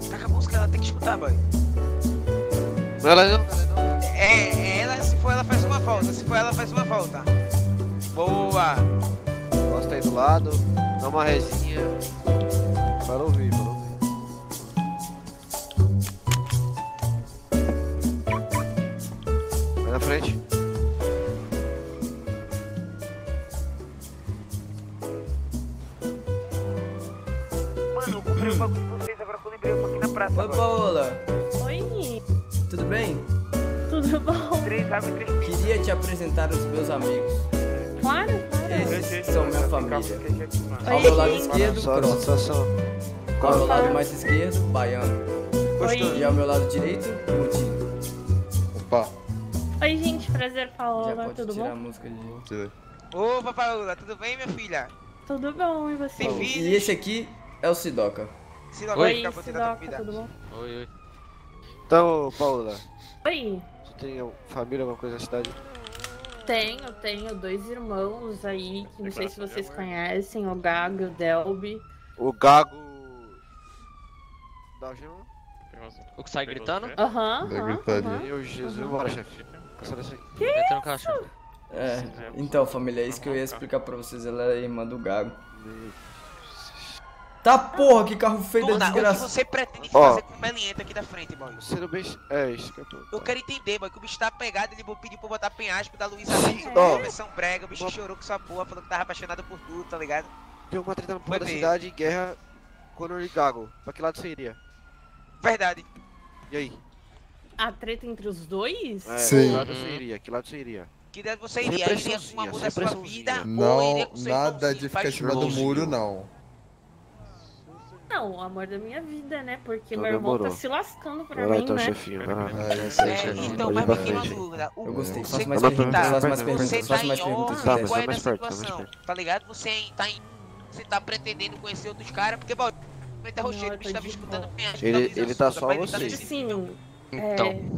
Taca a música, ela tem que escutar, boy. Ela não. Ela, se for ela faz uma volta, se for ela faz uma volta. Boa! Gosta aí do lado, dá uma resinha. Para ouvir, para ouvir. Vai na frente. Mano, eu comprei um bagulho de vocês, agora que eu lembrei, eu tô aqui na praça. Oi, Paola. Oi, Tudo bem? tudo bom? 3 águas e 3 peixes. Queria te apresentar os meus amigos. Claro, claro. Esses são minha família. Ao Oi, meu lado gente. esquerdo, Só a Cross. situação. Ao meu lado mais esquerdo, Baiano. Gostou? E ao meu lado direito, Mutinho. Opa, Oi, gente, prazer, Já Paola, pode tudo tirar a bom? música de... tira. Opa, Paola, tudo bem, minha filha? Tudo bom, e você? Tem filho? E esse aqui é o Sidoca. Se não Oi, ficar botando a Sidoca, comida. tudo bom? Oi, oi. Então, Paula, Oi, você tem família, alguma coisa na cidade? tenho 2 irmãos aí, que não sei se vocês conhecem, o Gago e o Delby. O Gago. Da Algema? O que sai gritando? Aham, Da aham, gritaria. aham. E o Jesus, bora, chefe. Essa dessa aqui. Entra no caixa. É, então família, é isso que eu ia explicar pra vocês. Ela é irmã do Gago. Tá porra, que carro feio da Tuna, o que desgraça. você pretende Ó. fazer com o Melienta aqui da frente, boy? Sendo bem. É isso que eu tô. Eu quero entender, boy, que o bicho tá pegado, ele pediu pra botar penhasco da Luísa Sim, Lima, ó. versão brega, o bicho chorou com sua porra, falou que tava apaixonado por tudo, tá ligado? Tem uma treta na porra da Foi cidade, guerra, Conor e Gago. Pra que lado você iria? Verdade. E aí? A treta entre os dois? É, Sim. que lado você iria? Que lado você iria? Que ideia você Sem iria? Iria com pressãozinha, uma muda sem da sua pressãozinha. vida ou Não, iria com seu nada irmãozinho, de ficar em faz cima do irmãozinho? muro, não. Não, o amor da minha vida, né? Porque Então meu irmão demorou. tá se lascando pra Vai lá mim, então, né? chefinho, vai lá. Então, Pode mas ir pra me tira uma frente. dúvida. Eu gostei, Você faça mais Tá, perguntas, tá, faça mais tá, perguntas, Você faça tá mais em perguntas. ordem, Tá, mas qual vai é da mais perto, vai mais situação? perto. Tá ligado? Você tá pretendendo conhecer outros caras, porque, bom, tá Não, rocheiro, eu o bicho tô tava de escutando boa. penhasco. Ele tá só você. Assim, Então.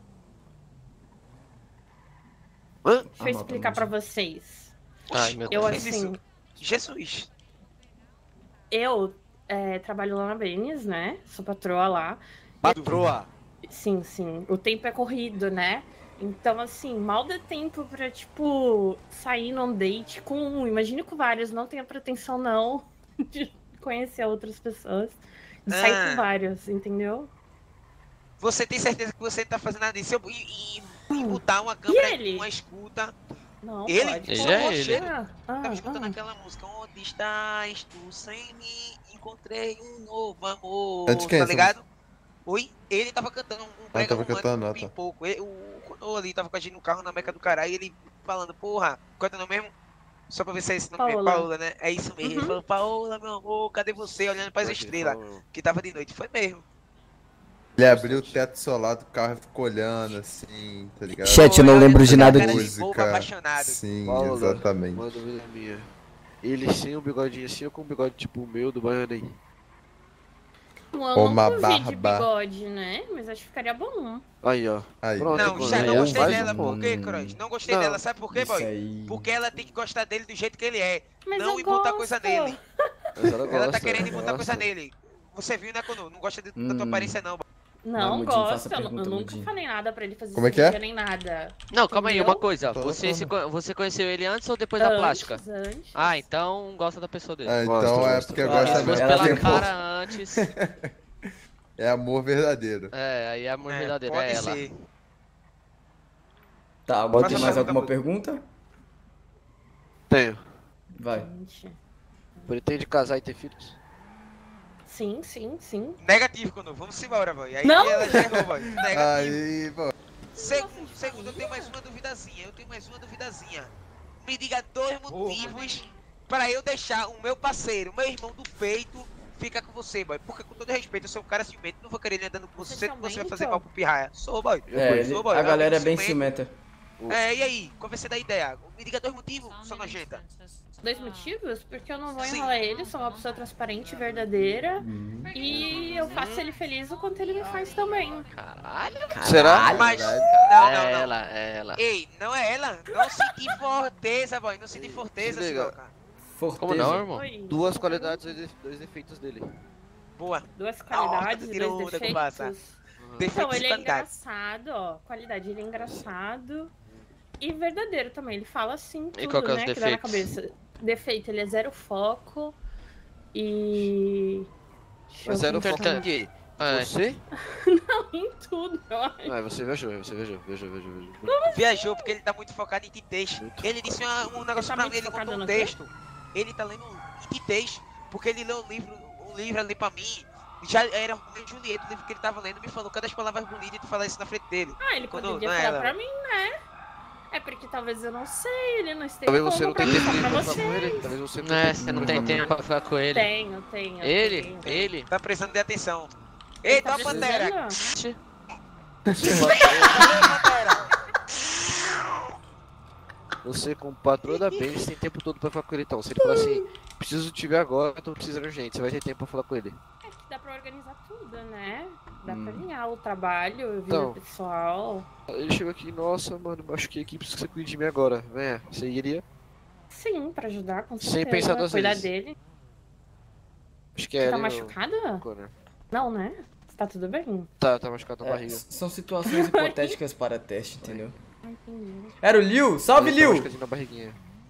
Hã? deixa eu explicar pra vocês. Ai, meu Eu, Deus. assim, Jesus. eu trabalho lá na Benes, né? Sou patroa lá. Patroa! Sim, sim. O tempo é corrido, né? Então, assim, mal dá tempo pra, tipo, sair num date com um. Imagine com vários. Não tenha pretensão, não, de conhecer outras pessoas. De sair com vários, entendeu? Você tem certeza que você tá fazendo nada disso? E botar uma câmera, ele? uma escuta. Não, Ele? pode. Ele Pô, é rocheiro. ele. Tava escutando aquela música. Onde estás tu sem mim? Encontrei um novo amor. É de quem Tá essa ligado? Oi? Ele tava cantando um brega tava romântico, cantando, um ah, tá. pipoco. O Conor ali tava com a gente no carro na Meca do Caralho e ele falando, porra, qual é teu nome mesmo? Só pra ver se é esse nome mesmo. Paola. Paola, né? É isso mesmo. Ele Uhum. falou, Paola, meu amor, cadê você? Olhando pras estrelas, que tava de noite. Foi mesmo. Ele abriu o teto solar do carro e ficou olhando assim, tá ligado? Chat, eu não lembro de nada Cara de disso. bobo apaixonado. Sim, Paula, exatamente. uma dúvida minha. Ele sem um bigodinho assim ou com um bigode tipo o meu do Baiano aí? Eu Uma nunca vi de barba. bigode, né? Mas acho que ficaria bom. Aí, ó. Aí. Pronto, Não, agora já não aí, gostei faz dela. um Por quê, Cross? Não gostei Não, dela. Sabe por quê, Isso boy? aí. Porque ela tem que gostar dele do jeito que ele é. Mas Não eu imputar gosto. coisa nele. Mas ela Ela tá gosta, querendo ela imputar coisa gosta. nele. Você viu, né, Conor? Não gosta da tua aparência, não. boy. Não, Mudinho, faça gosto. a Eu pergunta, nunca Mudinho. falei nada pra ele fazer Como é que é? cirurgia nem nada. Não, calma aí, Entendeu? uma coisa. Tô Você conheceu ele antes ou depois da plástica? Antes. Ah, então gosta da pessoa dele. Ah, Gosta, então é gosta. porque Se gosta Ela fosse mesmo. tem pela um cara antes. É amor verdadeiro. É, aí é amor verdadeiro, pode é ela. ser. Tá, alguém Pode tem ser. mais alguma pergunta? Tenho. Vai. Gente. Pretende casar e ter filhos? Sim, sim, sim. Negativo, Conor. Vamos embora, boy. Aí Não! ela já errou, boy. Negativo. Aí, pô. Segundo, eu tenho mais uma duvidazinha. Me diga 2 motivos para eu deixar o meu parceiro, meu irmão do peito, ficar com você, boy. Porque, com todo respeito, eu sou um cara ciumento, não vou querer ele andando com você, Você sendo que você vai ciumento? fazer mal pro pirraia. Sou, boy. É, Sou, boy. a galera é Eu bem sou ciumenta. É, e aí? Qual vai ser da ideia? Me diga 2 motivos, sua nojenta. 2 motivos? Porque eu não vou Sim. enrolar ele, sou uma pessoa transparente, verdadeira. E eu faço ele feliz o quanto ele me faz também. Caralho. Será? Mas, verdade. não, É não, não. ela, é ela. Ei, não é ela. Não senti forteza, boy. Não senti forteza, Se liga. Sidoca. Forteza. Como não, irmão? Oi. 2 qualidades e 2 defeitos dele. Boa. Duas qualidades, tirou dois onda com passa. defeitos. Então, Defeitos ele é fantásticos. engraçado, ó. Qualidade, ele é engraçado. E verdadeiro também. Ele fala assim, tudo, qual que é os né? Que dá na defeitos? cabeça. Defeito, ele é zero foco. E... Deixa eu Mas era o pensar. foco em quê? Você? Não, em tudo, eu acho. Ah, você viajou. Viajou porque ele tá muito focado em titês. Ele disse um negócio tá pra muito mim, ele focado contou um no quê? texto. Ele tá lendo em titês, porque ele leu um livro ali pra mim. Já era Romeu e Julieta, o livro que ele tava lendo, me falou cada as palavras bonitas e tu falar isso na frente dele. Ah, ele Quando- poderia não é falar ela. pra mim, né? É porque talvez eu não sei, ele não esteja Talvez você falando não pra tenha mim, tempo só de pra falar com ele. você. Talvez você não Né, você não tem tempo pra ficar com ele. Tenho. Ele? tenho. Ele? Tá precisando de atenção. Eita, Tá a Pantera! precisando? Você, como patroa da Benz, tem tempo todo pra falar com ele. Então, se ele falar assim, preciso te ver agora, tô precisando urgente, você vai ter tempo pra falar com ele. É que dá pra organizar tudo, né? Dá pra alinhar o trabalho, a vida Então. pessoal. Ele chegou aqui, nossa, mano, machuquei aqui, preciso que você cuide de mim agora. Venha, você iria? Sim, pra ajudar, com Sem certeza. pensar duas Cuidar vezes. dele. Acho que é Você ele. tá no machucada? corner. Não, né? Você tá tudo bem? Tá machucado na É, barriga. são situações hipotéticas para teste, entendeu? Ah, entendi. Era o Liu? Salve, Ele tá Liu! machucadinho na barriguinha.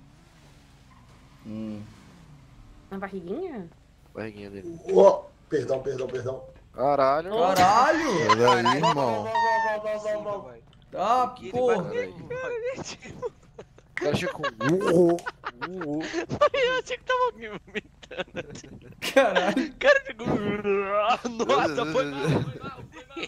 Na barriguinha? Barriguinha dele. Ó, perdão. Caralho. Caralho! Peraí, irmão. Ah, porra! Caralho. O cara chega com. Eu achei que tava me vomitando. Caralho! O cara ficou. Nossa, foi mal.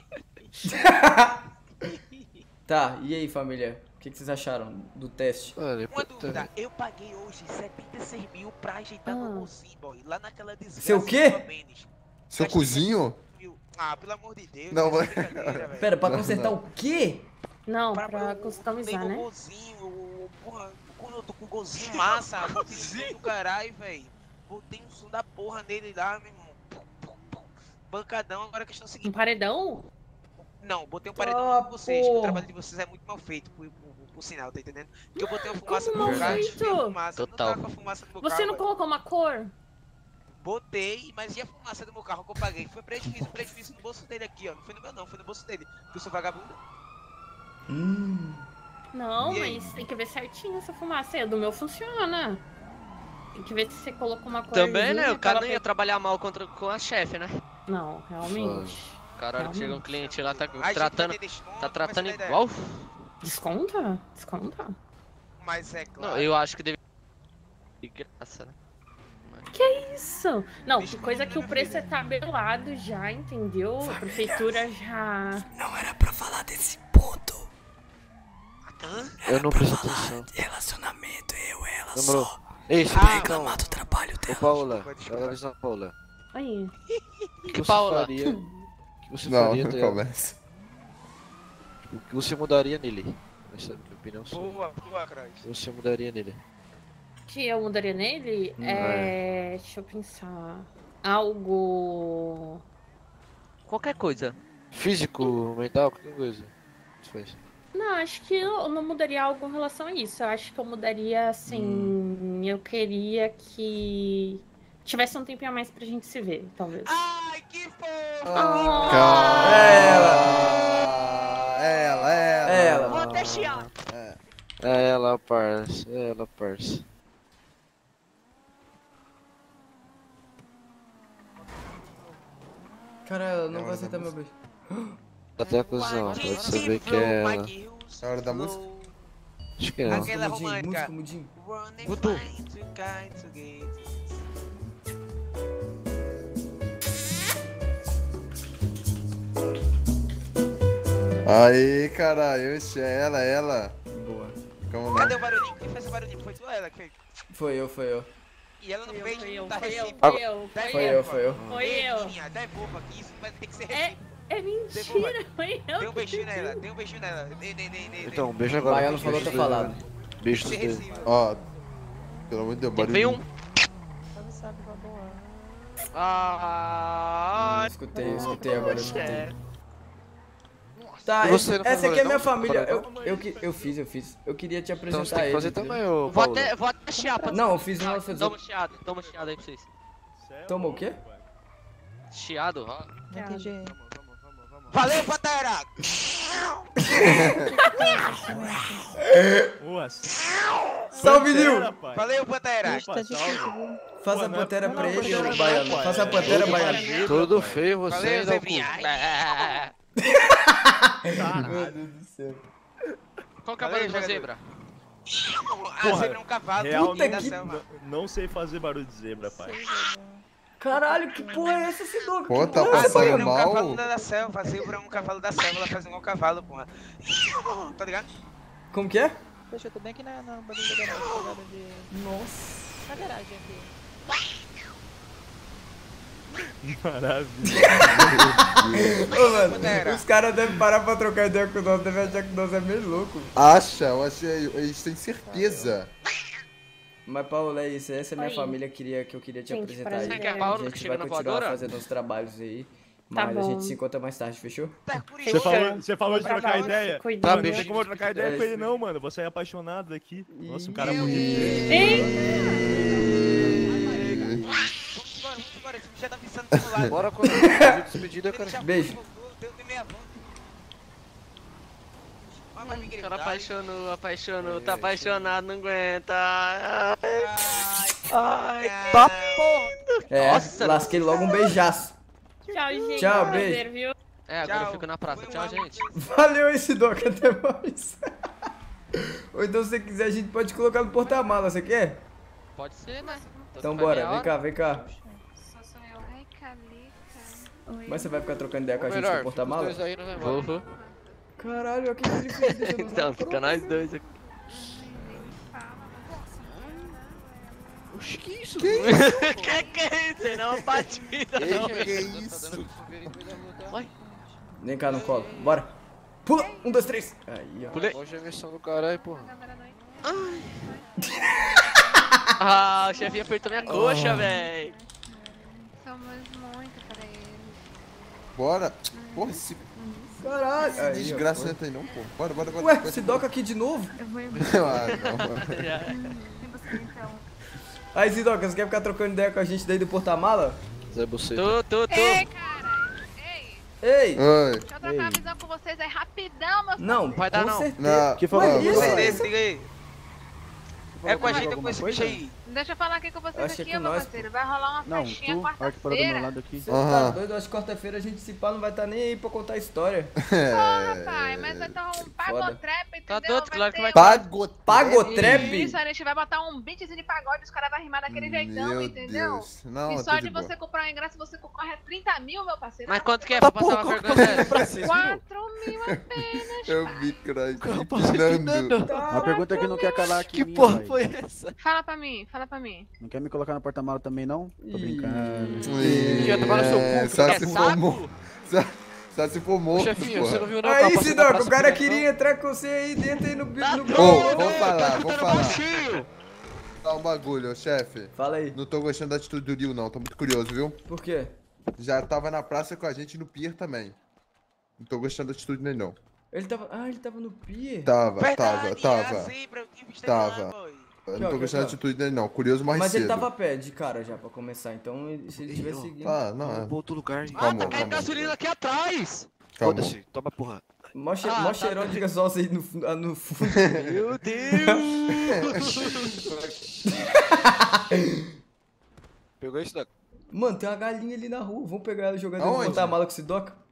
Tá, e aí, família? O que vocês acharam do teste? Mano, Uma puta. dúvida, eu paguei hoje 76 mil pra ajeitar Ah. meu mocinho, boy. Lá naquela desgraça. Seu quê? do Benes. Seu Gastei cozinho? 76 mil. Ah, pelo amor de Deus. Não, isso é vai- brincadeira, velho. Pera, pra Não, consertar não. o quê? Não, pra eu customizar, botei né? meu golzinho, porra, quando eu tô com o golzinho massa, botei o som do caralho, velho. Botei um som da porra nele lá, meu irmão. Bancadão, agora a questão é a Um seguinte. paredão? Não, botei um paredão Ah, com vocês, que o porra. trabalho de vocês é muito mal feito, por sinal, tá entendendo? Porque eu botei uma fumaça Como no meu mal carro, feito? tinha fumaça, Total. não tava com a fumaça no meu Você carro. não velho. colocou uma cor? Botei, mas e a fumaça do meu carro que eu paguei? Foi prejuízo no bolso dele aqui, ó. Não foi no meu não, foi no bolso dele. Porque eu sou vagabundo. Não, E aí? mas tem que ver certinho essa fumaça aí. O do meu funciona. Tem que ver se você colocou uma cor. Também, né? O cara não ia trabalhar mal com a chefe, né? Não, realmente. Caralho, chega um cliente lá, tá A gente vai tratando. ter desconto, Tá tratando vai ser da igual. ideia. Desconta? Desconta? Mas é claro. Não, eu acho que deve. De graça, né? Isso! Não, que coisa que o preço é tabelado já, entendeu? A prefeitura já. Não era pra falar desse ponto. Hã? Eu não presto atenção. Relacionamento, ela Demorou. Ei, você Ah, então. do trabalho Ô, Paola. Desculpa. Ela avisa a Paola. Aí. O que você Paola? faria? O que você Não, faria, não Theo? começa. O que você mudaria nele? Essa é a minha opinião sua. Boa, Cross. O que você mudaria nele? Que eu mudaria nele? Deixa eu pensar. Algo. Qualquer coisa. Físico, mental, qualquer coisa. Você faz. Não, acho que eu não mudaria algo em relação a isso. Eu acho que eu mudaria assim. Eu queria que tivesse um tempinho a mais pra gente se ver, talvez. Ai, que fofo! Ela. Vou até chiar. É ela, parça. É ela, parça. Cara, ela não vai aceitar meu beijo. Até a cuzão, pode saber que é ela. É hora da música? Acho que não. Aquela Mudinho, romântica. música, mudinho. Running Guto. fine to kind to get. Aí, caralho, oxe, é ela. Boa. Calma lá. Cadê o barulhinho? Quem fez o barulhinho? Foi tu ou ela que fez? Foi eu. E ela não fez, Foi eu, tá foi eu, recíproco. foi eu, Tá Foi eu. Foi eu. Menina, devolva aqui, isso vai ter que ser É, recíproco. é mentira, foi eu. Dê um beijinho nela, dê um beijinho nela. Então, beijo O agora. baiano falou, tá falado. Beijo Ser dos dedos. recíproco. Ó, pelo amor de Deus, Tem barulho. um. Ah, Escutei agora, escutei. Tá, E você não essa fez aqui é minha não? família. Paredão? Eu fiz. Eu queria te Então você apresentar tem que ele. fazer entendeu? também, ô Vou Paola. até chiar pra Não, eu fiz uma, Toma um chiado aí pra vocês. Toma o quê? Chiado, ó. Não entendi. Valeu, Pantera! Salve, Nil! Valeu, Pantera! Ixi, tá difícil, viu? Faça a pantera pra ele, não, ô baiano. Faça a pantera, baiano. Todo feio você Valeu, dá Zé o cu. Viagem! Meu Deus do céu. Qual que é o barulho da zebra? A zebra é um cavalo. Real, Puta não- que selva. Não sei fazer barulho de zebra, pai. Caralho, que porra é essa, Sidoca? Pô, Que tá porra é A essa? passando zebra é um mal. cavalo da selva. A zebra é um cavalo da selva. Ela faz igual um cavalo, porra. Tá ligado? Como que é? Poxa, eu tô bem aqui na bagulho da garagem. Pegada de... Nossa. Na garagem aqui. Maravilha. Ô, mano, Pantera. os caras devem parar pra trocar ideia com nós, devem achar que nós é meio louco. Acha, eu achei. Eles têm certeza. Mas, Paulo, é isso. Essa é minha Oi. família que eu queria te Gente, apresentar prazer. aí. Você quer A Paulo que gente chega vai na continuar voadora? fazendo uns trabalhos aí. Tá Mas a bom. gente se encontra mais tarde, fechou? Tá por Você isso. falou de trocar Trabalho, ideia? se cuidando. Mano, não tem como eu trocar ideia com ele não, mano. Você é apaixonado aqui. Nossa, um cara bonito. Vamos embora. Esse bicho já tá pensando do lado. Bora com a despedida, cara. Beijo. Tem meia volta. O cara apaixonou, tá apaixonado, não aguenta. Ai, tá É, Nossa, lasquei logo um beijaço. Tchau, gente. Tchau, Prazer, viu? É, agora eu fico na praça. Tchau, gente. Valeu esse Sidoca, até mais. Ou então, se você quiser, a gente pode colocar no porta-mala, você quer? Pode ser, né? Então bora, vem cá, vem cá. Ai, Calica. Mas você vai ficar trocando ideia com a gente Melhor, no porta-mala? os dois aí, não vai embora. Vou. Caralho, olha o que ele fez, deixa eu Então, fica nós dois aqui. Oxi, que isso? Que é isso? Não é uma batida, não. Que isso? Vem cá no colo, bora. Pula, 1, 2, 3. Aí, ó. Pulei. Hoje é versão do caralho, porra. Ah, o chefinho apertou minha coxa, véi. Somos muito pra ele. Bora. Porra, esse Caralho. Aí, ó. desgraça não tem não, pô. Bora. Ué, Sidoca aqui de novo? Eu vou embora. Ah, não. E você então? Aí, Sidoca, você quer ficar trocando ideia com a gente daí do porta-mala? Zé Buceta. Tô. Ei, cara! Ei! Ei! Oi. Deixa eu trocar uma visão com vocês aí rapidão, meu Não, Vai dar com não. certeza. Na... Que favor? Isso, Beleza, diga aí. É com a gente ou com esse bicho aí? Deixa eu falar aqui com Eu vocês achei aqui, que meu nós, parceiro. Vai rolar uma festinha quarta-feira. Você tá Aham. doido? Eu acho que quarta-feira a gente se pá não vai estar nem aí pra contar a história. Porra, pai, mas vai ter um pagotrap, entendeu? Tá doido, claro que vai ter Pago. Pagotrap? Isso, a gente vai botar um beatzinho de pagode, os caras vão rimar daquele jeitão, Meu entendeu? Deus. Não, E tá só de de boa. você comprar um ingresso, você concorre a 30 mil, meu parceiro. Mas quanto que é pra passar uma vergonha dessa? 4 mil apenas. Eu vi, cara. Empinando. Uma pergunta que não quer calar aqui. Que minha, porra véi. foi essa? Fala pra mim, fala pra mim. Não quer me colocar no porta-mala também, não? Tô Ih. brincando. Já tomar no seu cu, Só quer se saco? formou. Só se formou. Chefinho, você não viu não? Aí, Tava passando na Sidoca, praça o cara com queria entrar com você aí dentro aí no Ô, gol. vou falar. Baixinho. Dá um bagulho, chefe. Fala aí. Não tô gostando da atitude do Rio, não. Tô muito curioso, viu? Por quê? Já tava na praça com a gente no pier também. Não tô gostando da atitude dele, não. Ele tava no pier? Tava. Tava. Tava. Eu não tô gostando da atitude dele, não. Curioso mais Mas cedo. ele tava a pé de cara já pra começar, então se ele estiver seguindo. Ah, não, é. Pra outro lugar. Ah, Calma, tá caindo calma. gasolina aqui atrás. Calma. Foda-se, toma porra. Mó Ah, tá, cheirão de gasóleo aí no fundo. Meu Deus. Pegou isso, Doc? Mano, tem uma galinha ali na rua. Vamos pegar ela e jogar dentro do Aonde? porta-mala com esse Sidoca?